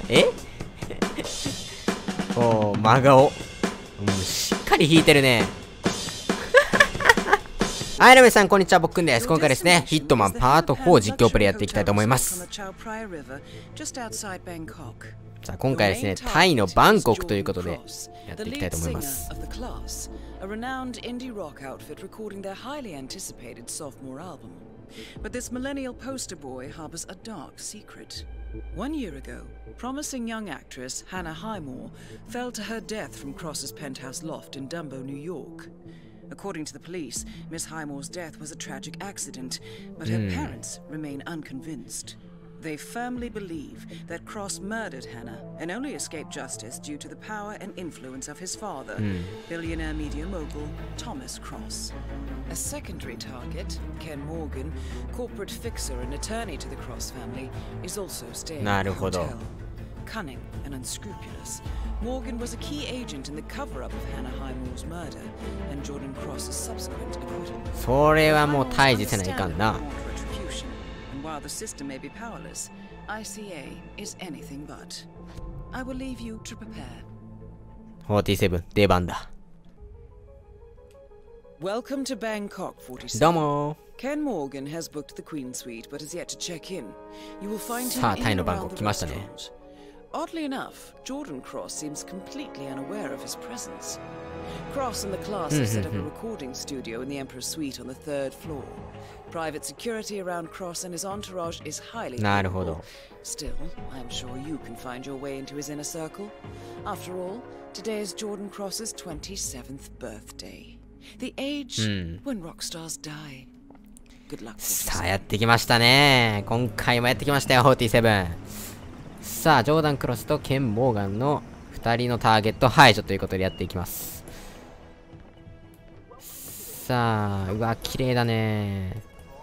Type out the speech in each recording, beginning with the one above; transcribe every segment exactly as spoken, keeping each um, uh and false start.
えおー、真顔。うん、しっかり弾いてるね。はい、ラメさん、こんにちは。僕くんです。今回ですね、ヒットマンパートフォー実況プレイやっていきたいと思います。さあ、今回はですね、タイのバンコクということで、やっていきたいと思います。But this millennial poster boy harbors a dark secret. One year ago, promising young actress Hannah Highmore fell to her death from Cross's penthouse loft in Dumbo, New York. According to the police, Miss Highmore's death was a tragic accident, but her mm. parents remain unconvinced. They firmly believe that Cross murdered Hannah and only escaped justice due to the power and influence of his father, mm. billionaire media mogul Thomas Cross. A secondary target, Ken Morgan, corporate fixer and attorney to the Cross family, is also staying at the hotel. Cunning and unscrupulous, Morgan was a key agent in the cover-up of Hannah Highmore's murder and Jordan Cross's subsequent acquittal. それはもう退治せないかんな。While the system may be powerless, I C A is anything but. I will leave you to prepare. フォーティーセブン、出番だ。Welcome to Bangkok, forty-seven. どうも。Ken Morgan has booked the Queen Suite, but has yet to check in. You will find him in and around the restaurant. Oddly enough, Jordan Cross seems completely unaware of his presence. Cross and the class have set up a recording studio in the Emperor's Suite on the third floor. Private security around Cross and his entourage is highly capable. Still, I'm sure you can find your way into his inner circle. After all, today is Jordan Cross's twenty-seventh birthday. The age when rock stars die. Good luck. さあ、やってきましたね。今回もやってきましたよ、フォーティーセブン。さあ、ジョーダン・クロスとケン・モーガンのふたりのターゲット排除ということでやっていきます。さあ、うわ、綺麗だね。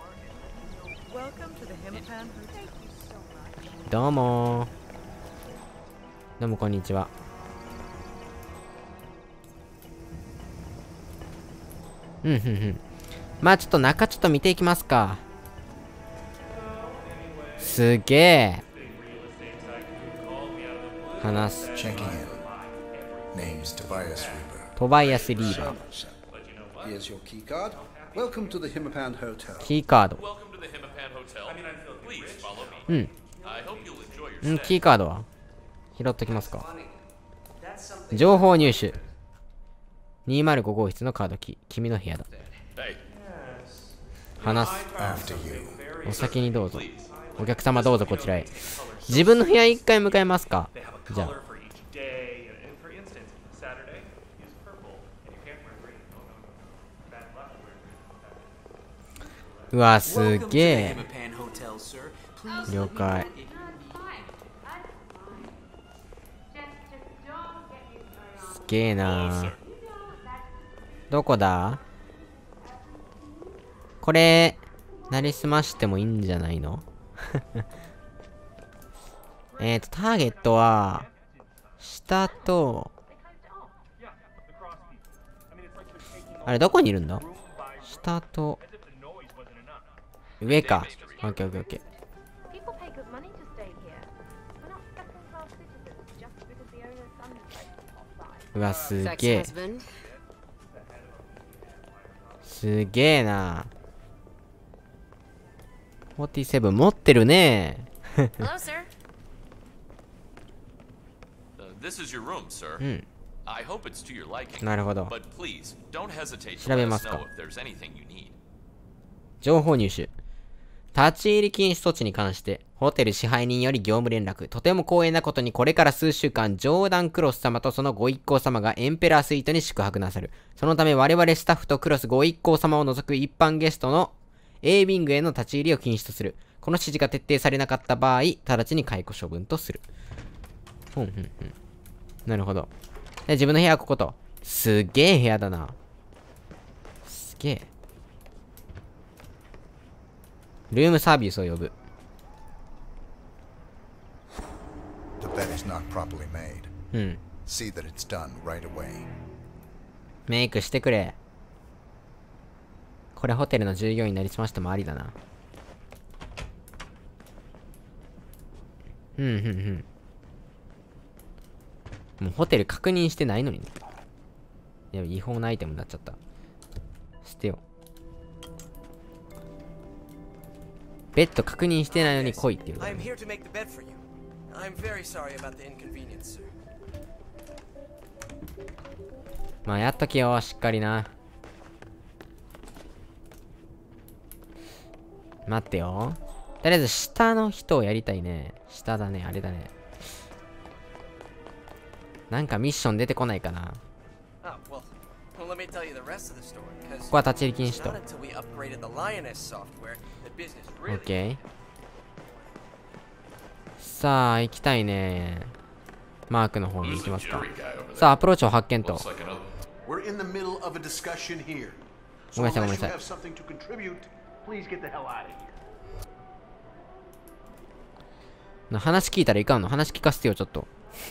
どうもどうもこんにちは。うんうんうん。まあちょっと中ちょっと見ていきますか。すげえ話す。トバイアス・リーバー。キーカード。うん。うん、キーカードは拾っときますか。情報入手。にーまるご号室のカードキー。君の部屋だ。話す。お先にどうぞ。お客様どうぞこちらへ。自分の部屋一回向かいますか。じゃあ。うわ、すげえ。了解。すげえな。どこだ。これなりすましてもいいんじゃないの。えっとターゲットは下とあれどこにいるんだ。下と上か。オッケーオッケーオッケー。うわ、すげえ。すげえな。フォーティーセブン持ってるね。うん。なるほど。調べますか。情報入手。立ち入り禁止措置に関して、ホテル支配人より業務連絡。とても光栄なことにこれから数週間、ジョーダン・クロス様とそのご一行様がエンペラースイートに宿泊なさる。そのため我々スタッフとクロスご一行様を除く一般ゲストの A ウィングへの立ち入りを禁止とする。この指示が徹底されなかった場合、直ちに解雇処分とする。ふんふんふん。なるほど。で、自分の部屋はここと。すげえ部屋だな。すげえ。ルームサービスを呼ぶ。うん。メイクしてくれ。これホテルの従業員になりすましてもありだな。うんうんうん。 もうホテル確認してないのにね。いや、違法なアイテムになっちゃった。捨てよう。ベッド確認してないのに来いっていう、ね。まあやっとけよ、しっかりな。待ってよ。とりあえず下の人をやりたいね。下だね、あれだね。なんかミッション出てこないかな。ここは立ち入り禁止と。オッケー。さあ、行きたいね。マークの方に行きますか。さあ、アプローチを発見と。ごめんなさい、ごめんなさい。話聞いたらいかんの？話聞かせてよ、ちょっと。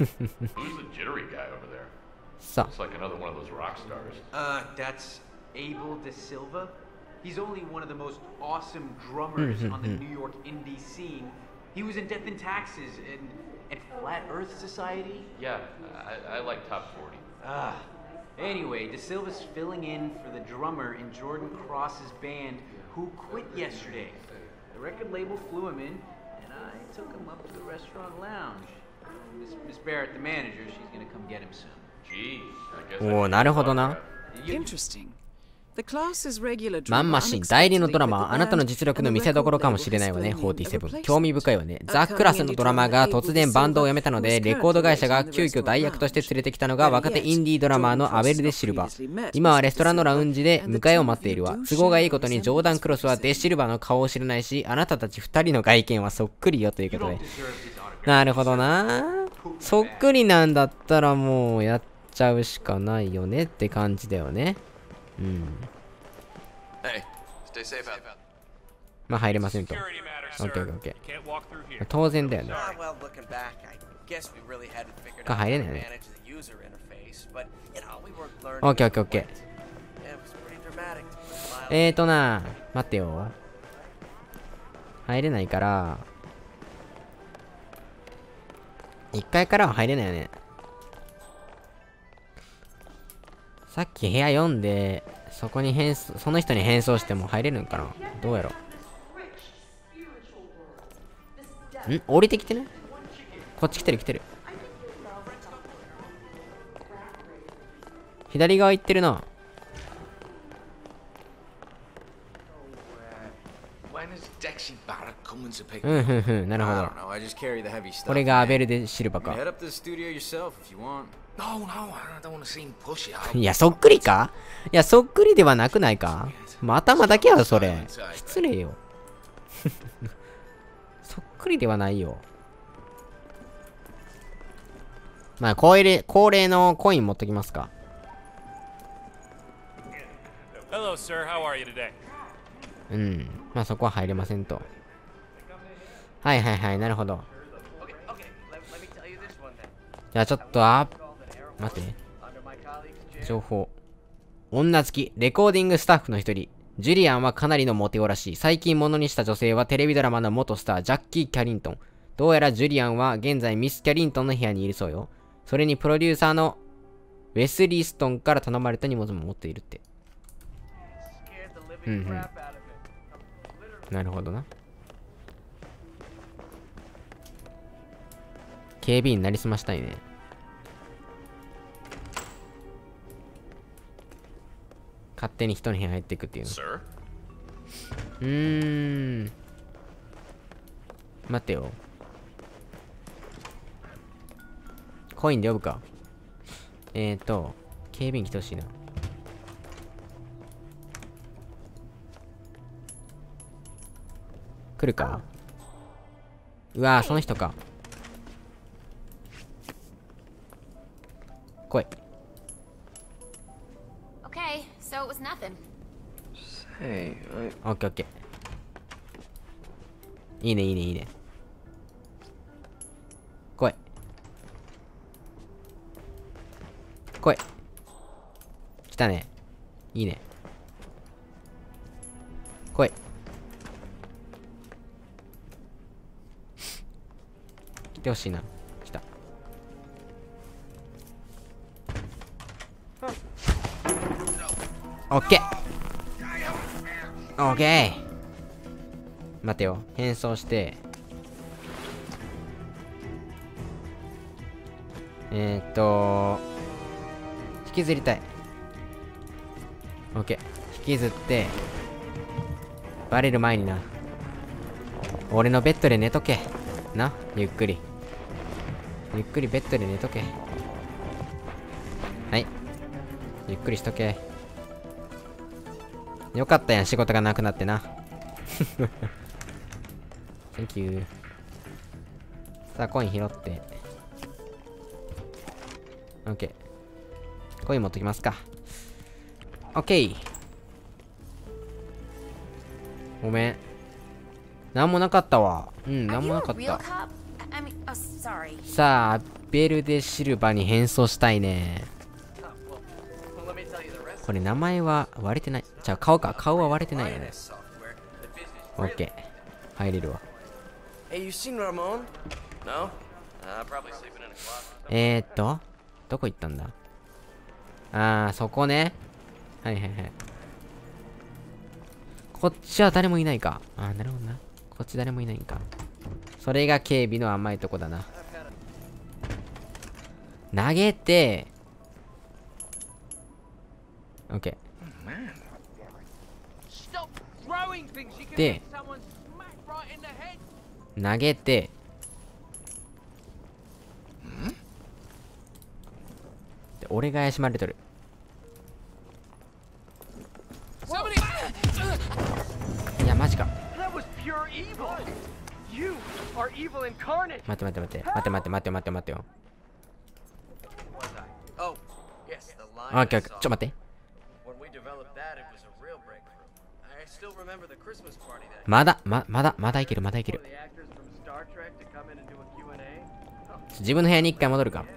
さあ。 Uh, that's Abel De Silva. He's only one of the most awesome drummers on the New York indie scene. He was in Death and Taxes and, and Flat Earth Society. Yeah, I, I like Top forty. Ah. Anyway, De Silva's filling in for the drummer in Jordan Cross's band who quit yesterday. The record label flew him in, and I took him up to the restaurant lounge. Miss, Miss Barrett, the manager, she's gonna come get him soon. おお、なるほどな。マンマシン、代理のドラマー、あなたの実力の見せ所かもしれないわね、フォーティーセブン。興味深いわね。ザ・クラスのドラマーが突然バンドを辞めたので、レコード会社が急遽代役として連れてきたのが若手インディードラマーのアベル・デ・シルバー。今はレストランのラウンジで迎えを待っているわ。都合がいいことにジョーダン・クロスはデ・シルバーの顔を知らないし、あなたたち二人の外見はそっくりよということで。なるほどな。そっくりなんだったらもうやっちゃうしかないよねって感じだよね。うん。まあ入れませんと。オッケーオッケー。当然だよね。が入れないよね。オッケーオッケーオッケー。えーとな、待ってよ。入れないから、いっかいからは入れないよね。さっき部屋読んで、そこに変装、その人に変装しても入れるんかな？どうやろう。ん？降りてきてね？こっち来てる来てる。左側行ってるな。うんふんふん、なるほど。これがアベル・デ・シルバか。いや、そっくりか？いや、そっくりではなくないか？まあ、頭だけやろ、それ。失礼よ。そっくりではないよ。まあ、恒例、恒例のコイン持っときますか。うん。まあ、そこは入れませんと。はいはいはい、なるほど。じゃあ、ちょっと、あ、待って。情報。女付き、レコーディングスタッフの一人。ジュリアンはかなりのモテオらしい。最近物にした女性はテレビドラマの元スター、ジャッキー・キャリントン。どうやらジュリアンは現在ミス・キャリントンの部屋にいるそうよ。それにプロデューサーのウェスリー・ストンから頼まれた荷物も持っているって。うんうん。なるほどな。警備員になりすましたいね。勝手に人の部屋入っていくっていうの。うーん。待ってよ。コインで呼ぶか。えーと、警備員来てほしいな。来るか？うわぁ、その人か。来い。 Okay, so it was nothing. Say, I... オッケーオッケー。いいねいいねいいね。来い。来い。来たね。いいね。来い。来てほしいな。来た。 オッケーオッケー。待てよ、変装してえーっと引きずりたい。オッケー、引きずってバレる前にな、俺のベッドで寝とけな。ゆっくりゆっくりベッドで寝とけ。はい、ゆっくりしとけ。よかったやん、仕事がなくなってな。Thank you。 さあコイン拾って OK、 コイン持っときますか。 OK、 ごめん、なんもなかったわ。うん、なんもなかった。さあベルデシルバーに変装したいね。これ名前は割れてない。じゃあ顔か、顔は割れてないよね。オッケー、入れるわ。えーっとどこ行ったんだ。あー、そこね。はいはいはい。こっちは誰もいないか。あー、なるほどな。こっち誰もいないんか。それが警備の甘いとこだな。投げてオッケーで投げてで俺が怪しまれとる。いやマジか。待って待って待って待って待って待って待って待ってよ。オッケーオッケー、ちょっと待って。まだままだまだいけるまだいける。自分の部屋に一回戻るか。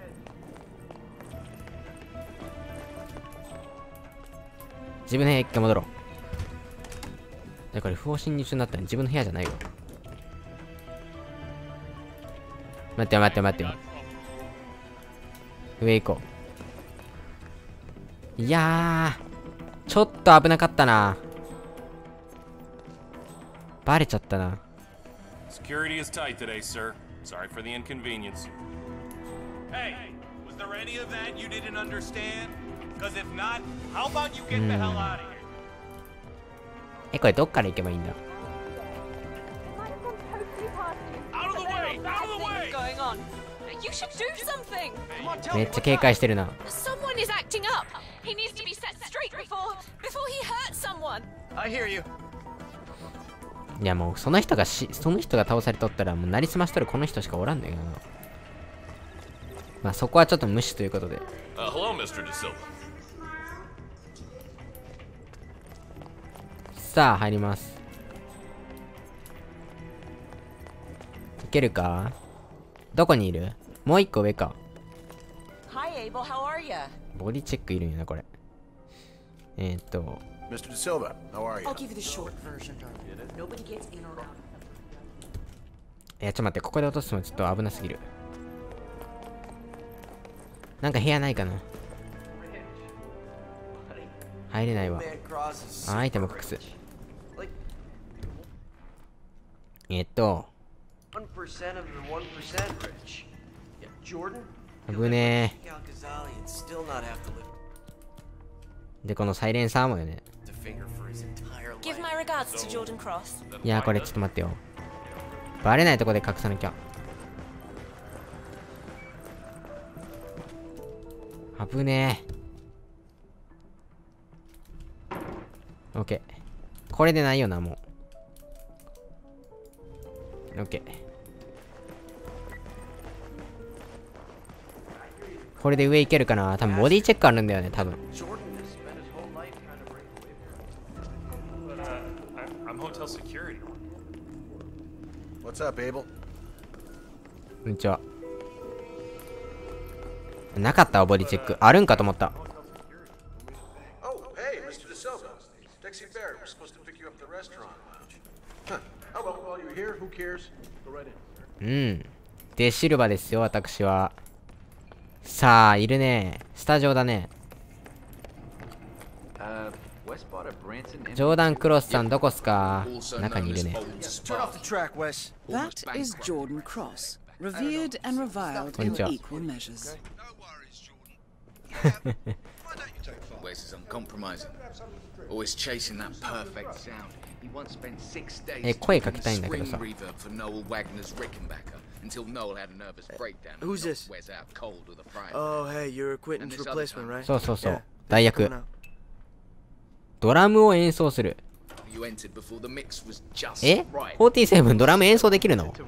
自分の部屋一回戻ろう。だから不法侵入中になったら自分の部屋じゃないよ。待って待って待ってよ。上行こう。いやーちょっと危なかったな。バレちゃったな。 Security is tight today, sir. Sorry for the inconvenience. Hey, was there any of that you didn't understand? Because if not, how about you get the hell out of here? え、これどっから行けばいいんだ。 Out of the way! Out of the way! Going on? You should do something. めっちゃ警戒してるな。 Someone is acting up. He needs to be set straight before before he hurts someone. I hear you. いやもうその人がしその人が倒されとったらもうなりすましとるこの人しかおらんだよな。まあそこはちょっと無視ということで。 Uh, hello, Mister De Silva. さあ入ります。いけるか。どこにいる。もう一個上か。 Hi, Abel. How are you? ボディチェックいるんやなこれ。えー、っと Mister De Silva, how are you? I'll give you the short version, darling. Nobody gets in or out. いやちょっと待って、ここで落とすのちょっと危なすぎる。なんか部屋ないかな。入れないわ。あ、アイテム隠す。えっと危ねえ。でこのサイレンサーもよね。 Give my regards to Jordan Cross. いやこれちょっと待ってよ。バレないとこで隠さなきゃ。危ねえ。オッケー。これでないよなもう。オッケー。これで上行けるかな。多分ボディチェックあるんだよね多分。 What's up, Abel? こんにちは。なかったわボディチェック。あるんかと思った。 Oh, hey, Mister De Silva. Dixie Bear was supposed to pick you up at the restaurant lounge. Huh. Oh, well, while you're here, who cares? Go right in. うん。デシルバですよ私は。さあいるね。スタジオだね。 Uh, Wes bought a Branson ジョーダン・クロスさんどこっすか？中にいるね。 Turn off the track, Wes. That is Jordan Cross, revered and reviled in Konnichiwa. equal measures. Wes is uncompromising. Always chasing that perfect sound. He once spent six days え、声かけたいんだけど scream さ。 reverb for Noel Wagner's Rickenbacker until Noel had a nervous breakdown. Who's this? Wes out cold with a fry. Oh, hey, you're a And Quentin's this other replacement, time. right? そうそうそう Yeah.。 代役 Coming。out. ドラムを演奏する。 You entered before the mix was just え right. フォーティーセブン ドラム演奏できるの？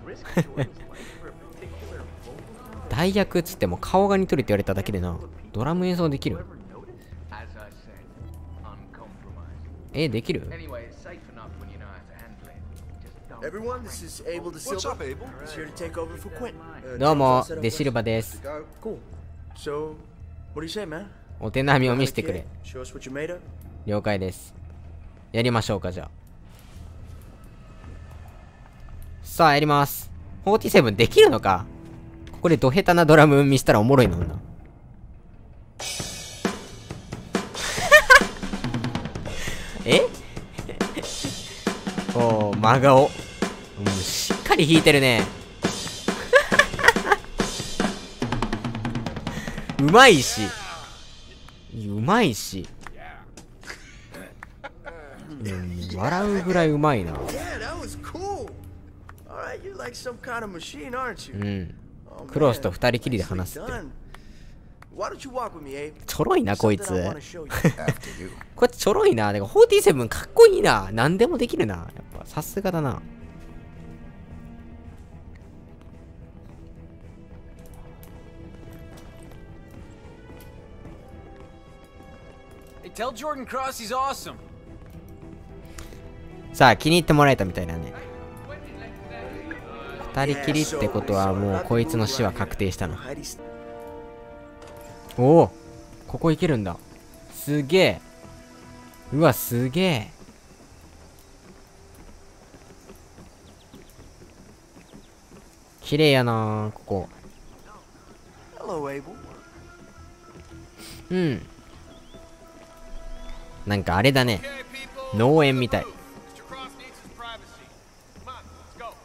代役っつっても顔が似とるって言われただけでな。ドラム演奏できる？ As I said, uncompromising. え、できる？ Anyway, it's safe enough when you know how to handle it. Just don't. Everyone, this is Abel De What's Silva. up, Abel? He's here to take over for Quentin. Uh, どうも John's all set up デシルバです。 Go. Cool. So, what do you say, man? お手並みを見せてくれ。 Show us what you made of. 了解です。やりましょうか、じゃあ。さあ、やります。フォーティーセブンできるのか？ここでド下手なドラム見したらおもろいのな。えおー、真顔。うん、しっかり弾いてるね。うまいし。うまいし。うん、笑うぐらいうまいな。 Yeah, that was cool. All right, you're like some kind of machine, aren't う you? ん。 Oh, クロスと man. 二人きりで話すって。 Done. Why don't you walk with me, Abe? ちょろいな、こい Something つ。 I wanna show you. こいつちょろいな。でもフォーティーセブンかっこいいな。何でもできるな。やっぱさすがだな。 Hey, tell Jordan Cross he's awesome. さあ、気に入ってもらえたみたいだね。二人きりってことはもうこいつの死は確定したな。 Heidi's- おお、ここ行けるんだ。すげえ。うわ、すげえ。綺麗やな、ここ。 Hello, Abel. うん。なんかあれだね。農園みたい。 Mister Cross needs his privacy. Come on, let's go.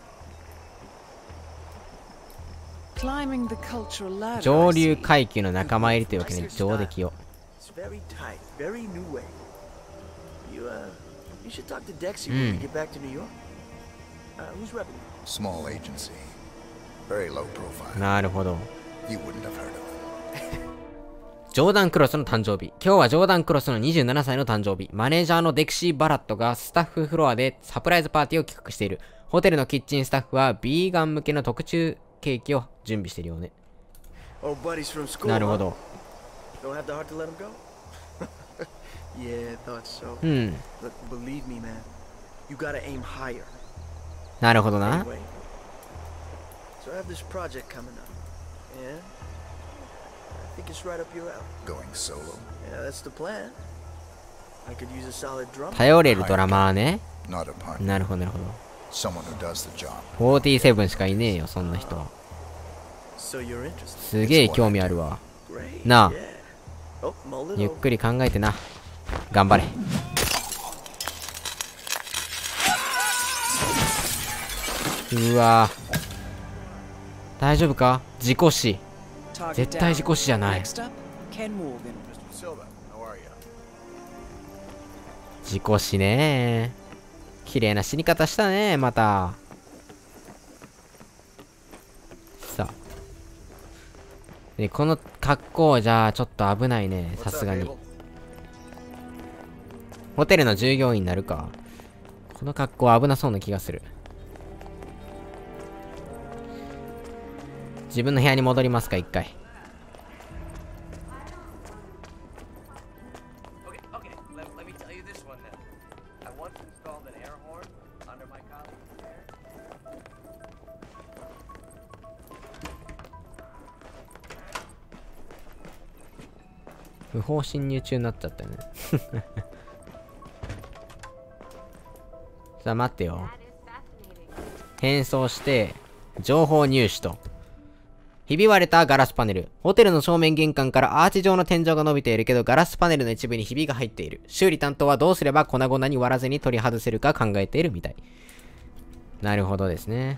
Climbing the cultural ladder. 上 I 流 see. 階級の仲間入りというわけで上出来を。 It's very tight, very new way. You, uh, you should talk to Dexy when we get back to New York. Uh, who's repping you? Small agency. Very low profile. なるほど。 You wouldn't have heard of them. ジョーダン・クロスの誕生日。今日はジョーダン・クロスのにじゅうななさいの誕生日。マネージャーのデクシー・バラットがスタッフフロアでサプライズパーティーを企画している。ホテルのキッチンスタッフはビーガン向けの特注ケーキを準備しているようね。 Oh, buddies from school. なるほど。 Don't have the heart to let him go? Yeah, thought so. うん。 Look, believe me, man. You gotta aim higher. なるほどな。 Anyway, so I have this project coming up. Yeah? I think it's right up your alley. Going solo. Yeah, that's the plan. I could use a solid drummer. 頼れるドラマーね。 Not a partner. なるほどなるほど。 Someone who does the job. フォーティーセブンしかいねえよ、そんな人は。 So you're interested? すげえ興味あるわ。 Great. なあ、 Yeah. Oh, mull it ゆっ over. くり考えてな。頑張れ。うわぁ。大丈夫か？事故死。 Target 絶対事故死じゃない。 Next up, Ken Morgan. Mister Silva, how are you? 事故死ねー。綺麗な死に方したねー、また。さあ。で、この格好じゃあちょっと危ないね、さすがに。ホテルの従業員になるか。この格好危なそうな気がする。自分の部屋に戻りますか、一回。 Okay, okay. Let, let me tell you this one then. I once installed an air horn under my colleague's chair. 不法侵入中になっちゃったよね。さあ待ってよ。変装して情報入手と。 ひび割れたガラスパネル。ホテルの正面玄関からアーチ状の天井が伸びているけど、ガラスパネルの一部にひびが入っている。修理担当はどうすれば粉々に割らずに取り外せるか考えているみたい。なるほどですね。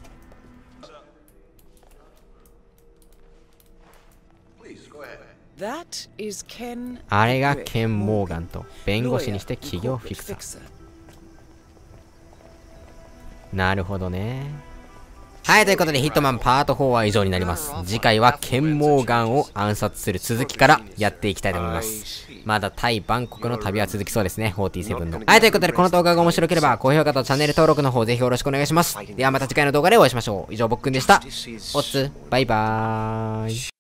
あれがケン・モーガンと、弁護士にして企業フィクサー。なるほどね。はい、ということでヒットマンパートフォーは以上になります。次回はケン・モーガンを暗殺する続きからやっていきたいと思います。まだタイ・バンコクの旅は続きそうですね。よんじゅうななの。はい、ということでこの動画が面白ければ高評価とチャンネル登録の方ぜひよろしくお願いします。ではまた次回の動画でお会いしましょう。以上、僕くんでした。おつ、バイバーイ。